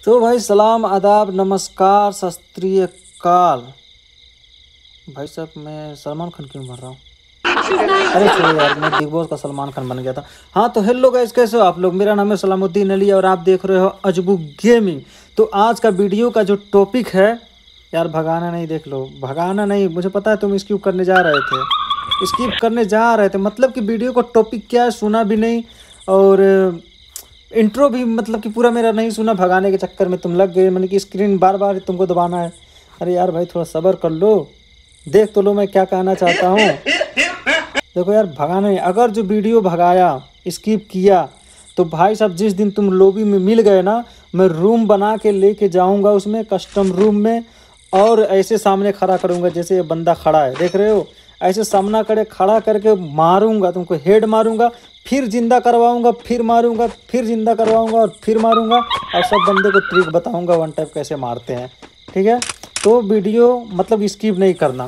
तो भाई सलाम आदाब नमस्कार सत श्री अकाल। भाई साहब मैं सलमान खान क्यों बन रहा हूँ? अरे छोड़ो यार, मैं बिग बॉस का सलमान खान बन गया था। हाँ तो हेलो गाइस, कैसे हो आप लोग? मेरा नाम है सलामुद्दीन अली और आप देख रहे हो अजबू गेमिंग। तो आज का वीडियो का जो टॉपिक है यार, भगाना नहीं, देख लो भगाना नहीं, मुझे पता है तुम स्किप करने जा रहे थे, स्किप करने जा रहे थे। मतलब कि वीडियो का टॉपिक क्या है सुना भी नहीं, और इंट्रो भी मतलब कि पूरा मेरा नहीं सुना। भगाने के चक्कर में तुम लग गए, मतलब कि स्क्रीन बार बार तुमको दबाना है। अरे यार भाई थोड़ा सब्र कर लो, देख तो लो मैं क्या कहना चाहता हूँ। देखो यार भगाना नहीं, अगर जो वीडियो भगाया स्किप किया तो भाई साहब जिस दिन तुम लॉबी में मिल गए ना, मैं रूम बना के लेके जाऊंगा उसमें, कस्टम रूम में, और ऐसे सामने खड़ा करूंगा जैसे ये बंदा खड़ा है, देख रहे हो, ऐसे सामना करे खड़ा करके मारूंगा तुमको, हेड मारूंगा, फिर जिंदा करवाऊंगा, फिर मारूंगा, फिर जिंदा करवाऊंगा और फिर मारूंगा, और सब बंदे को ट्रिक बताऊंगा वन टाइप कैसे मारते हैं। ठीक है, तो वीडियो मतलब स्किप नहीं करना।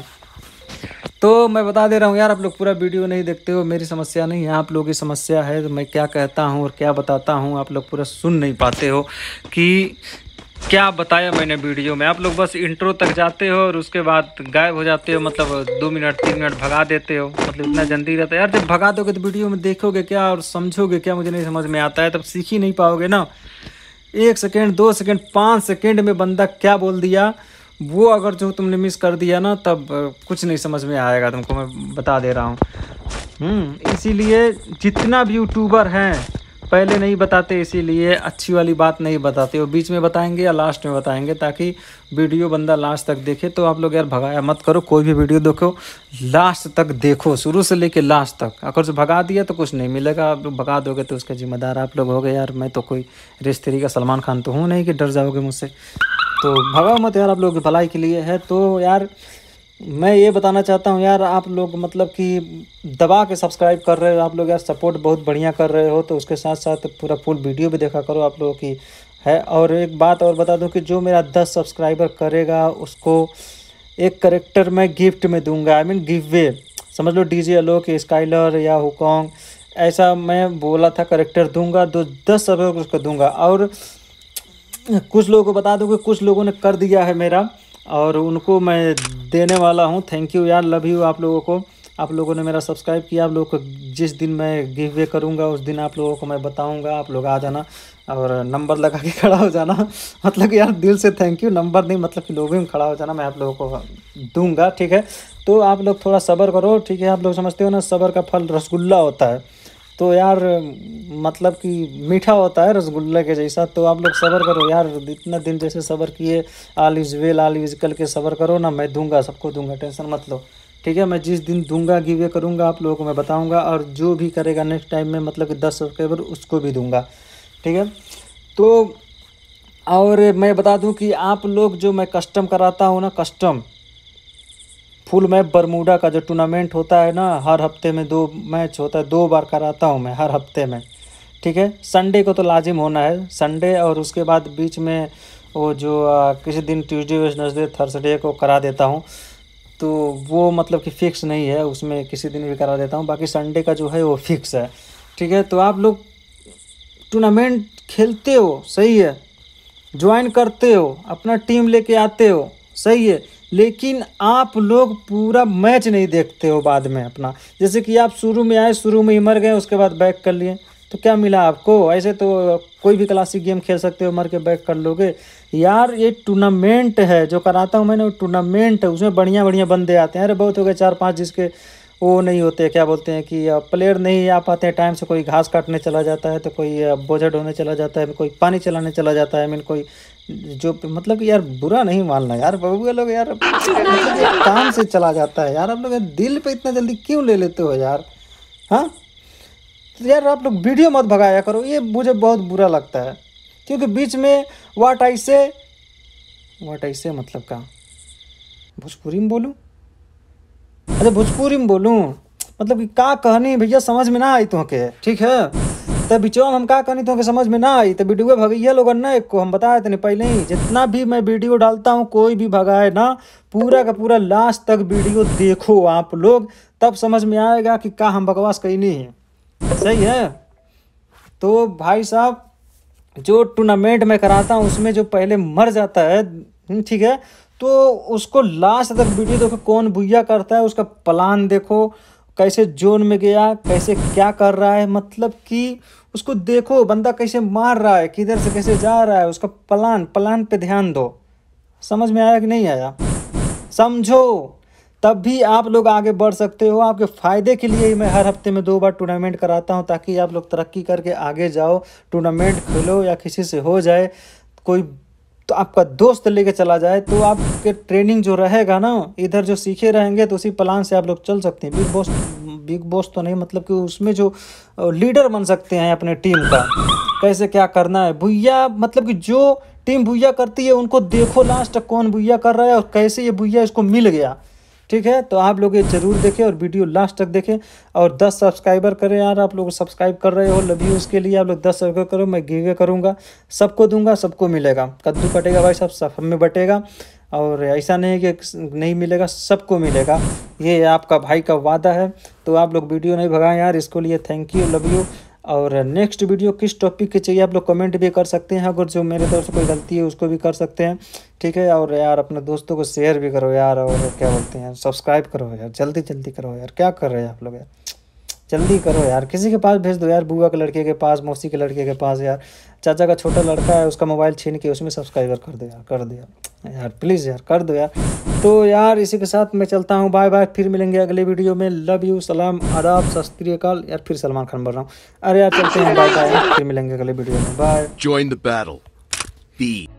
तो मैं बता दे रहा हूँ यार, आप लोग पूरा वीडियो नहीं देखते हो, मेरी समस्या नहीं है, आप लोगों की समस्या है। तो मैं क्या कहता हूँ और क्या बताता हूँ आप लोग पूरा सुन नहीं पाते हो कि क्या बताया मैंने वीडियो में। आप लोग बस इंट्रो तक जाते हो और उसके बाद गायब हो जाते हो, मतलब 2 मिनट 3 मिनट भगा देते हो, मतलब इतना जल्दी रहता है यार। जब भगा दोगे तो वीडियो में देखोगे क्या और समझोगे क्या, मुझे नहीं समझ में आता है। तब सीख ही नहीं पाओगे ना। 1 सेकेंड 2 सेकेंड 5 सेकेंड में बंदा क्या बोल दिया, वो अगर जो तुमने मिस कर दिया ना, तब कुछ नहीं समझ में आएगा तुमको, मैं बता दे रहा हूँ। इसीलिए जितना भी यूट्यूबर हैं पहले नहीं बताते, इसीलिए अच्छी वाली बात नहीं बताते, वो बीच में बताएंगे या लास्ट में बताएंगे, ताकि वीडियो बंदा लास्ट तक देखे। तो आप लोग यार भगाया मत करो, कोई भी वीडियो देखो लास्ट तक देखो, शुरू से लेके लास्ट तक। अगर से भगा दिया तो कुछ नहीं मिलेगा, आप लोग भगा दोगे तो उसका जिम्मेदार आप लोग हो गए। यार मैं तो कोई रिश्तेदारी का सलमान खान तो हूँ नहीं कि डर जाओगे मुझसे। तो भगाओ मत यार, आप लोगों की भलाई के लिए है। तो यार मैं ये बताना चाहता हूँ यार, आप लोग मतलब कि दबा के सब्सक्राइब कर रहे हो आप लोग यार, सपोर्ट बहुत बढ़िया कर रहे हो, तो उसके साथ साथ पूरा फुल वीडियो भी देखा करो आप लोगों की है। और एक बात और बता दूं कि जो मेरा 10 सब्सक्राइबर करेगा उसको एक करेक्टर मैं गिफ्ट में दूंगा, आई मीन गिव वे, समझ लो डीजे आलोक, स्काइलर या हुकोंग, ऐसा मैं बोला था करेक्टर दूंगा, 10 सब्सक्राइबर उसको दूंगा। और कुछ लोगों को बता दूं कि कुछ लोगों ने कर दिया है मेरा, और उनको मैं देने वाला हूं। थैंक यू यार, लव यू आप लोगों को। आप लोगों ने मेरा सब्सक्राइब किया, आप लोगों को जिस दिन मैं गिव वे करूंगा उस दिन आप लोगों को मैं बताऊंगा, आप लोग आ जाना और नंबर लगा के खड़ा हो जाना। मतलब कि यार दिल से थैंक यू, नंबर नहीं, मतलब कि लोगों में खड़ा हो जाना, मैं आप लोगों को दूंगा। ठीक है, तो आप लोग थोड़ा सब्र करो। ठीक है, आप लोग समझते हो ना, सब्र का फल रसगुल्ला होता है। तो यार मतलब कि मीठा होता है रसगुल्ले के जैसा। तो आप लोग सब्र करो यार, इतना दिन जैसे सब्र किए, all is well all is कल के सब्र करो ना, मैं दूंगा, सबको दूंगा, टेंशन मत लो। ठीक है, मैं जिस दिन दूंगा गिवे करूंगा आप लोगों को मैं बताऊंगा, और जो भी करेगा नेक्स्ट टाइम में मतलब कि 10 सब्सक्राइबर उसको भी दूंगा। ठीक है, तो और मैं बता दूं कि आप लोग जो मैं कस्टम कराता हूँ ना, कस्टम फुल मैप बरमूडा का जो टूर्नामेंट होता है ना, हर हफ्ते में 2 मैच होता है, 2 बार कराता हूँ मैं हर हफ्ते में। ठीक है, संडे को तो लाजिम होना है, संडे, और उसके बाद बीच में वो जो किसी दिन ट्यूसडे वेडनेसडे थर्सडे को करा देता हूँ, तो वो मतलब कि फिक्स नहीं है, उसमें किसी दिन भी करा देता हूँ, बाकी संडे का जो है वो फिक्स है। ठीक है, तो आप लोग टूर्नामेंट खेलते हो सही है, ज्वाइन करते हो, अपना टीम लेके आते हो सही है, लेकिन आप लोग पूरा मैच नहीं देखते हो बाद में अपना। जैसे कि आप शुरू में आए, शुरू में ही मर गए, उसके बाद बैक कर लिए, तो क्या मिला आपको? ऐसे तो कोई भी क्लासिक गेम खेल सकते हो, मर के बैक कर लोगे यार। ये टूर्नामेंट है जो कराता हूँ मैंने, वो टूर्नामेंट है, उसमें बढ़िया बढ़िया बंदे आते हैं। अरे बहुत हो गए 4-5 जिसके वो नहीं होते, क्या बोलते हैं कि प्लेयर नहीं आ पाते हैं टाइम से, कोई घास काटने चला जाता है, तो कोई बोझा ढोने चला जाता है, कोई पानी चलाने चला जाता है, मीन कोई जो मतलब कि यार बुरा नहीं मानना यार, बबुआ लोग यार, मतलब ये काम से चला जाता है यार। आप लोग दिल पे इतना जल्दी क्यों ले लेते हो यार? हाँ तो यार आप लोग वीडियो मत भगाया करो, ये मुझे बहुत बुरा लगता है, क्योंकि बीच में वाट ऐसे मतलब का भोजपुरी में बोलूँ, अच्छा भोजपुरी में बोलूँ, मतलब कि का कहनी भैया समझ में ना आई तुमके। ठीक है, तब बिचवा हम का कहनी तुमके समझ में ना आई, तो वीडियो भगैया लोग ना, एक को हम बताए थे पहले ही, जितना भी मैं वीडियो डालता हूँ कोई भी भगाए ना, पूरा का पूरा लास्ट तक वीडियो देखो आप लोग, तब समझ में आएगा कि का हम बकवास कहीं नहीं है। सही है, तो भाई साहब जो टूर्नामेंट में कराता हूँ उसमें जो पहले मर जाता है, ठीक है, तो उसको लास्ट तक वीडियो देखो, कौन भुइया करता है, उसका प्लान देखो, कैसे जोन में गया, कैसे क्या कर रहा है, मतलब कि उसको देखो बंदा कैसे मार रहा है, किधर से कैसे जा रहा है, उसका प्लान पे ध्यान दो। समझ में आया कि नहीं आया? समझो, तब भी आप लोग आगे बढ़ सकते हो। आपके फ़ायदे के लिए ही मैं हर हफ्ते में 2 बार टूर्नामेंट कराता हूं, ताकि आप लोग तरक्की करके आगे जाओ। टूर्नामेंट खेलो या किसी से हो जाए, कोई तो आपका दोस्त लेके चला जाए, तो आपके ट्रेनिंग जो रहेगा ना, इधर जो सीखे रहेंगे तो उसी प्लान से आप लोग चल सकते हैं। बिग बॉस तो नहीं, मतलब कि उसमें जो लीडर बन सकते हैं अपने टीम का, कैसे क्या करना है। भुइया मतलब कि जो टीम भुइया करती है उनको देखो लास्ट तक कौन भुइया कर रहा है और कैसे ये भुइया इसको मिल गया, ठीक है। तो आप लोग ये जरूर देखें और वीडियो लास्ट तक देखें, और 10 सब्सक्राइबर करें यार। आप लोग सब्सक्राइब कर रहे हो, लव यू। उसके लिए आप लोग 10 सब्सक्राइब करो, मैं गिव करूँगा, सबको दूंगा, सबको मिलेगा। कद्दू कटेगा भाई, सब में बटेगा, और ऐसा नहीं है कि नहीं मिलेगा, सबको मिलेगा। ये आपका भाई का वादा है। तो आप लोग वीडियो नहीं भगाएं यार, इसको लिए थैंक यू, लव यू। और नेक्स्ट वीडियो किस टॉपिक की चाहिए आप लोग कमेंट भी कर सकते हैं, अगर जो मेरे तरफ से कोई गलती है उसको भी कर सकते हैं, ठीक है। और यार अपने दोस्तों को शेयर भी करो यार, और क्या बोलते हैं, सब्सक्राइब करो यार, जल्दी जल्दी करो यार। क्या कर रहे हैं आप लोग यार, जल्दी करो यार। किसी के पास भेज दो यार, बुआ के लड़के के पास, मौसी के लड़के के पास यार, चाचा का छोटा लड़का है उसका मोबाइल छीन के उसमें सब्सक्राइबर कर दो यार, कर दो यार प्लीज़ यार, कर दो यार। तो यार इसी के साथ मैं चलता हूँ, बाय बाय, फिर मिलेंगे अगले वीडियो में। लव यू, सलाम, आदाब, सत श्री अकाल। यार फिर सलमान खान बोल रहा हूँ, अरे यार चलते हैं, बाय बाय, फिर मिलेंगे अगले वीडियो में, bye. Join the battle. B.